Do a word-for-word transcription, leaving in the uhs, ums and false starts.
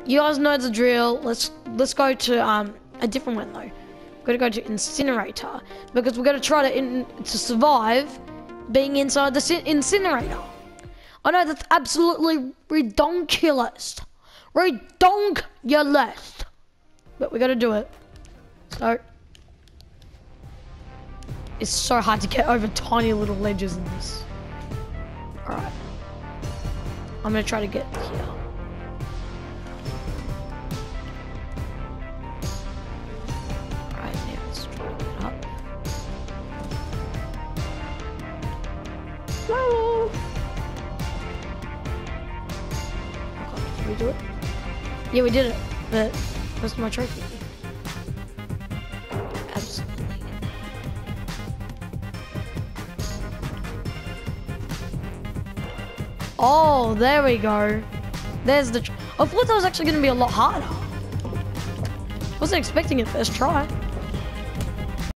You guys know the drill. Let's let's go to um a different one though. We're gonna go to incinerator because we're gonna try to in, to survive being inside the incinerator. I know that's absolutely redonkulous, redonkulous, but we gotta do it. So it's so hard to get over tiny little ledges in this. All right, I'm gonna try to get here. Did we do it? Yeah, we did it. But where's my trophy? Absolutely. Oh, there we go. There's the. Tr I thought that was actually going to be a lot harder. Wasn't expecting it first try.